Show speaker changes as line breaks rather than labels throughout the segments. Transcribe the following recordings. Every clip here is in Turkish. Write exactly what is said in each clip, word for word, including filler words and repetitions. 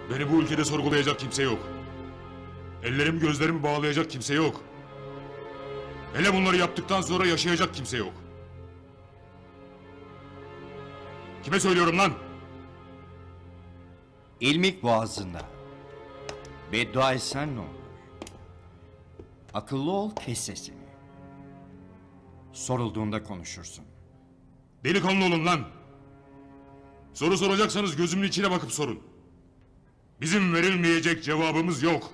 Beni bu ülkede sorgulayacak kimse yok. Ellerimi gözlerimi bağlayacak kimse yok. Hele bunları yaptıktan sonra yaşayacak kimse yok. Kime söylüyorum lan?
İlmik boğazında. Beddua etsen ne olur? Akıllı ol, kes sesini. Sorulduğunda konuşursun.
Delikanlı olun lan. Soru soracaksanız gözümün içine bakıp sorun. Bizim verilmeyecek cevabımız yok.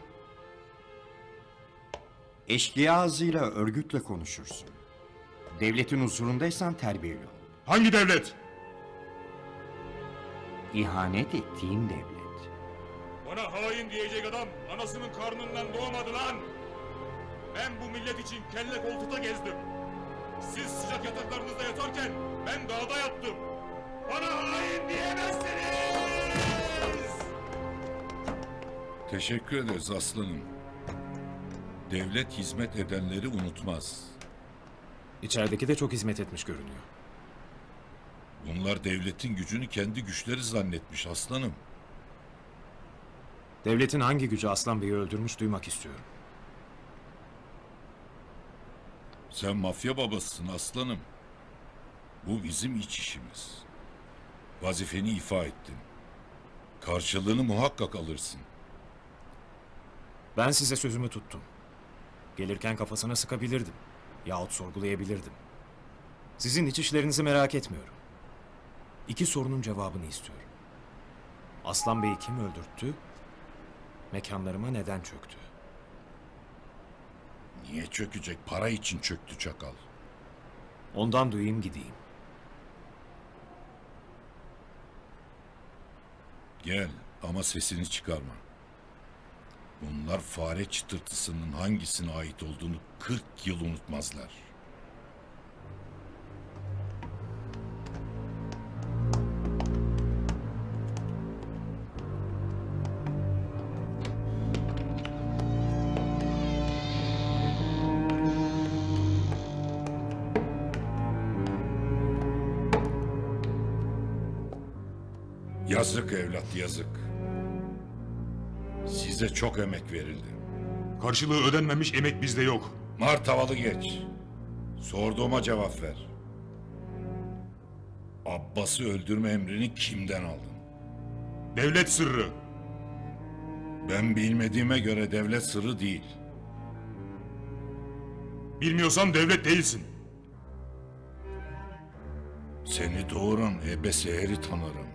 Eşkıya ağzıyla, örgütle konuşursun. Devletin huzurundaysan terbiyeli ol.
Hangi devlet?
İhanet ettiğin devlet.
Bana hain diyecek adam anasının karnından doğmadı lan. Ben bu millet için kelle koltukta gezdim. Siz sıcak yataklarınızda yatarken ben dağda yattım. Bana hain diyemezsiniz.
Teşekkür ederiz aslanım. Devlet hizmet edenleri unutmaz.
İçerideki de çok hizmet etmiş görünüyor.
Bunlar devletin gücünü kendi güçleri zannetmiş aslanım.
Devletin hangi gücü Aslan Bey'i öldürmüş duymak istiyorum.
Sen mafya babasısın aslanım. Bu bizim iç işimiz. Vazifeni ifa ettin. Karşılığını muhakkak alırsın.
Ben size sözümü tuttum. Gelirken kafasına sıkabilirdim. Yahut sorgulayabilirdim. Sizin iç işlerinizi merak etmiyorum. İki sorunun cevabını istiyorum. Aslan Bey'i kim öldürttü? Mekanlarıma neden çöktü?
Niye çökecek? Para için çöktü çakal.
Ondan duyayım gideyim.
Gel ama sesini çıkarma. Bunlar fare çıtırtısının hangisine ait olduğunu kırk yıl unutmazlar. Yazık evlat, yazık. Size çok emek verildi.
Karşılığı ödenmemiş emek bizde yok.
Mart havalı geç. Sorduğuma cevap ver. Abbas'ı öldürme emrini kimden aldın?
Devlet sırrı.
Ben bilmediğime göre devlet sırrı değil.
Bilmiyorsan devlet değilsin.
Seni doğuran Ebe Seher'i tanırım.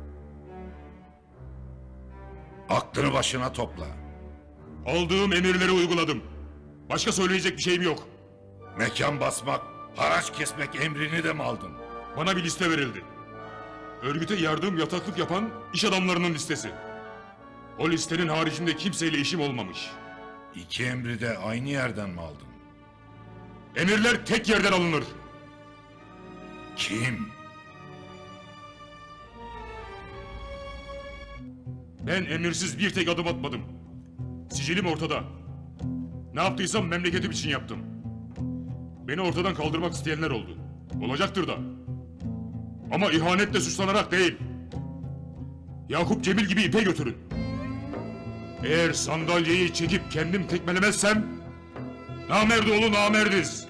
Aklını başına topla.
Aldığım emirleri uyguladım. Başka söyleyecek bir şeyim yok.
Mekan basmak, haraç kesmek emrini de mi aldın?
Bana bir liste verildi. Örgüte yardım, yataklık yapan iş adamlarının listesi. O listenin haricinde kimseyle işim olmamış.
İki emri de aynı yerden mi aldın?
Emirler tek yerden alınır.
Kim?
Ben emirsiz bir tek adım atmadım. Sicilim ortada. Ne yaptıysam memleketim için yaptım. Beni ortadan kaldırmak isteyenler oldu. Olacaktır da. Ama ihanetle suçlanarak değil. Yakup Cemil gibi ipe götürün. Eğer sandalyeyi çekip kendim tekmelemezsem... ...namerdoğlu namerdiz.